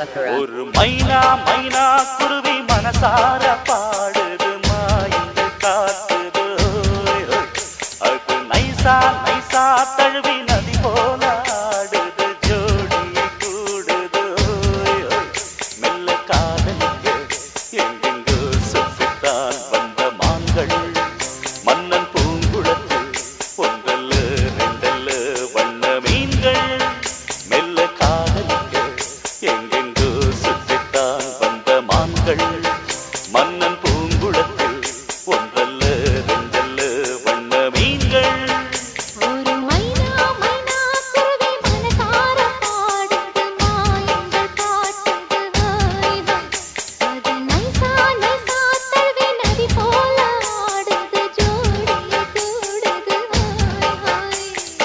ஒரு மைனா மைனா குருவி மனசார பாடுது மாய்ந்து காத்துது அது நைசா நைசா தழுவி நதி போல ஆடுது ஜோடியை கூடுது மெல்ல காதலிக்க எங்கெங்கோ சுற்றித்தான் வந்த மான்கள் மன்னன் பூங்குழத்து ஒன்றல்ல ரெண்டல்ல வண்ண மீன்கள் மெல்ல காதலிக்க எங்கெங்கோ சுற்றித்தான் வந்த மான்கள் மன்னன் பூங்குழத்தில் ஒன்றல்ல ரெண்டல்ல வண்ண மீன்கள் ஒரு மைனா மைனா குருவி மனசார பாடுது மாயங்கள் காட்டுது ஹாய் ஹாய் அது நைசா நைசா தழுவி நதி போல ஆடுது ஜோடியை கூடுது ஹாய் ஹாய்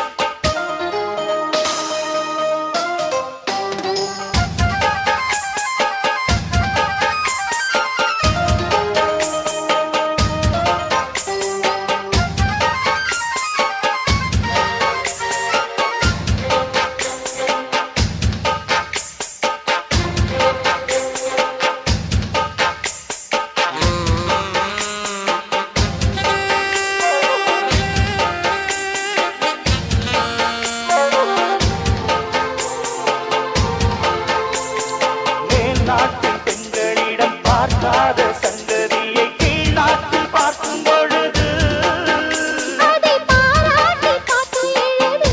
மேல் நாட்டு பெண்களிடம் பார்க்காத சங்கதியை கீழ் நாட்டில் பார்க்கும் பொழுது அதை பாராட்டி பாட்டு எழுது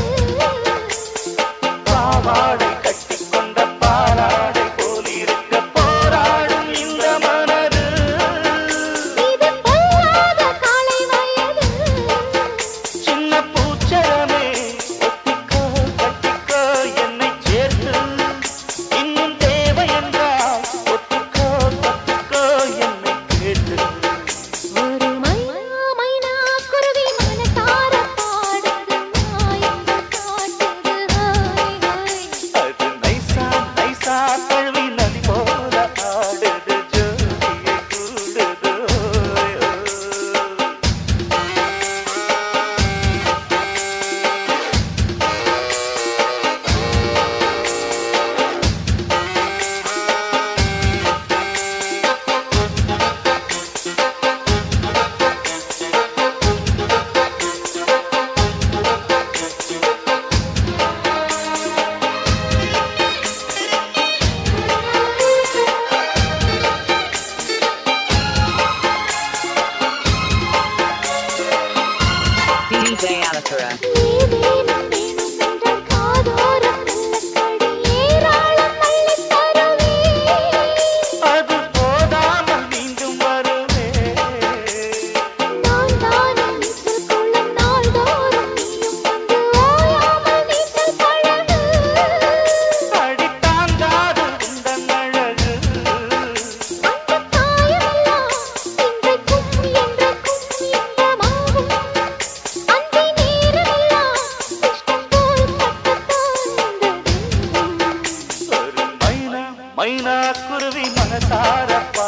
பாவாடை கட்டிக்கொண்ட பாலாடை போலிருக்க போராடும் இந்த மனது இது பொல்லாத காலை வயது சின்ன பூச்சரமே ஒட்டிக்கோ கட்டிக்கோ என்னை சேர்த்து இன்னும் தேவை என்றால் ஒட்டிக்கோ கட்டிக்கோ என்னை கேட்டு ஒரு மைனா மைனா குருவி மனசார பாடுது மாயங்கள் காட்டுது ஹாய் ஹாய் அது நைசா நைசா தழுவி நதி போல ஆடுது ஜோடியை கூடுது DJ Alakara. நீதேனும் வேணும் என்றால் காதோரம் மெல்லக்கடி ஏராளம் அள்ளித் தருவே அது போதாமல் மீண்டும் வருவே நான் தானே நீச்சல் குளம் நாள்தோறும் நீயும் வந்து ஓயாமல் நீச்சல் பழகு அடித்தாங்காது உந்தன் அழகு அந்த காயமெல்லாம் இன்றைக்கும் என்றைக்கும் இன்பமாகும் அந்தி நேரமெல்லாம் இஷ்டம் போல் பட்டத்தான் வந்ததெங்கும் ஒரு மைனா மைனா குருவி மனசார